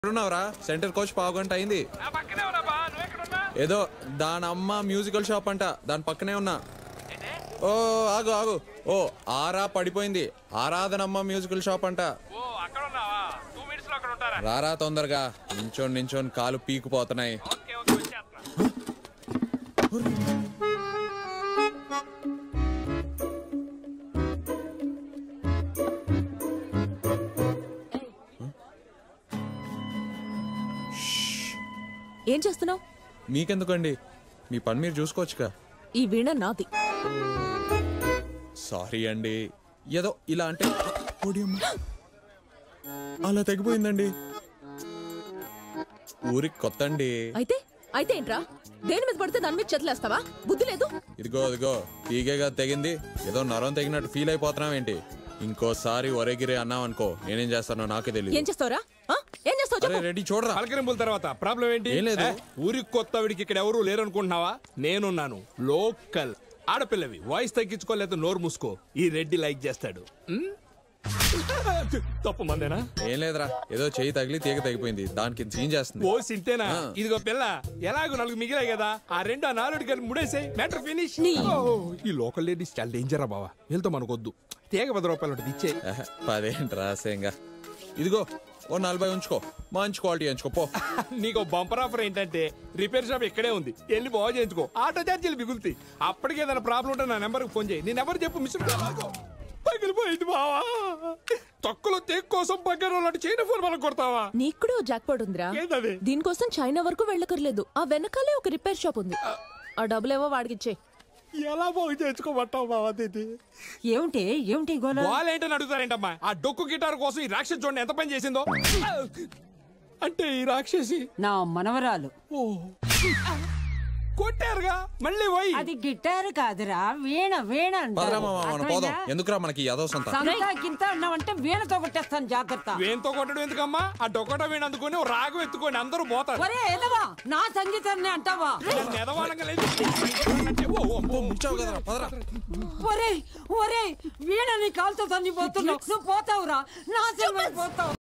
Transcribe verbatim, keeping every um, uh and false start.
ఎక్కడున్నావురా? Centre coach పావు గంట అయింది. ఏదో దాని అమ్మ మ్యూజికల్ షాప్ అంట, దాని పక్కనే ఉన్నా. ఓ ఆగు ఆగు ఓ ఆరా పడిపోయింది. ఆరాధనమ్మ మ్యూజికల్ షాప్ అంట. రారా తొందరగా. నించోని నించోని కాలు పీకుపోతున్నాయి. ఏం చేస్తున్నావు? మీకెందుకండి, మీ పని మీరు చూసుకోవచ్చుగా. ఈ వీణ నాది. సారీ అండి, ఏదో ఇలా అంటే అలా తెగిపోయిందండి. ఊరికి కొత్త అండి. అయితే అయితే ఏంట్రా? దేని మీద పడితే దాని మీద చేతులేస్తావా? బుద్ధి లేదు. ఇదిగో ఇదిగో తీగేగా తెగింది. ఏదో నరం తెగినట్టు ఫీల్ అయిపోతున్నావు ఏంటి? ఇంకోసారి ఒరేగిరే అన్నావు అనుకో, నేనేం చేస్తానో నాకే తెలియదు. ఏం చేస్తావురా? ఏం చేస్తావు? రెడీ చూడరా. పలకరింపుల తర్వాత ప్రాబ్లం ఏంటి? ఏం లేదు. ఊరికి కొత్త వీడికి ఇక్కడ ఎవరు లేరు అనుకుంటున్నావా? నేనున్నాను, లోకల్. ఆడపిల్లవి వాయిస్ తగ్గించుకోలేదు, నోరు మూసుకో. ఈ రెడ్డి లైక్ చేస్తాడు. తప్పు మందేనా? ఏం లేదురా, ఏదో చెయ్యి తగిలి తీగ తెగిపోయింది, దానికి సీన్ చేస్తుంది. ఓ సింతేనా? ఇదిగో పిల్ల, ఎలాగో నాలుగు మిగిలాయి కదా, ఆ రెండు ఆ నాలుగు కలిపి ముడేసే మ్యాటర్ ఫినిష్. ఈ లోకల్ లేడీస్ చాలా డేంజరా బావా, వెళ్తా మనకొద్దు. తీగ పది రూపాయలు ఉంటుంది, ఇచ్చే. పదేంటి రాసేంగా. ఇదిగో ఓ నలభై ఉంచుకో, మంచి క్వాలిటీ ఎంచుకో పో. నీకు బంపర్ ఆఫర్ ఏంటంటే రిపేర్ షాప్ ఇక్కడే ఉంది, వెళ్ళి బాగు చేయించుకో. ఆటో ఛార్జీలు మిగులుతాయి. అప్పటికే ఏదైనా ప్రాబ్లం ఉంటే నా నెంబర్కి ఫోన్ చేయి. నీ నెంబర్ చెప్పు. మిస్ పగిలిపోయింది బావా. తొక్కలో తేక్ కోసం పక్కన చైనా ఫోన్ మనం కొడతావా? నీకు కూడా జాక్ పాట్ ఉందిరా. దీనికోసం చైనా వరకు వెళ్ళకర్లేదు. ఆ వెనకాలే ఒక రిపేర్ షాప్ ఉంది. ఆ డబ్బులేవో వాడికిచ్చే. ఎలా బాగు చేయించుకోమంటావు బావా? ఏమిటి ఏమిటి వాళ్ళేంటని అడుగుతారేంటమ్మా? ఆ డొక్కు గిటార్ కోసం ఈ రాక్షసి చూడండి ఎంత పని చేసిందో. అంటే ఈ రాక్షసి నా మనవరాలు. కొట్టారుగా మళ్ళీ పోయి. అది గిటార్ కాదురా, వీణ. వీణ ఎందుకురా మనకి కింద అన్నావంటే వీణతో కొట్టేస్తాను, జాగ్రత్త. వీణతో కొట్టడం ఎందుకమ్మా? ఆ డొక్కట వీణ అందుకొని రాగం ఎత్తుకొని అందరూ పోతారు. ఒరే ఎదవా, నా సంగీతాన్ని అంటావా? ఒరే ఒరే వీణ నీ కాలుతో తన్ని పోతున్నావు. నువ్వు పోతావురా, నా పోతావు.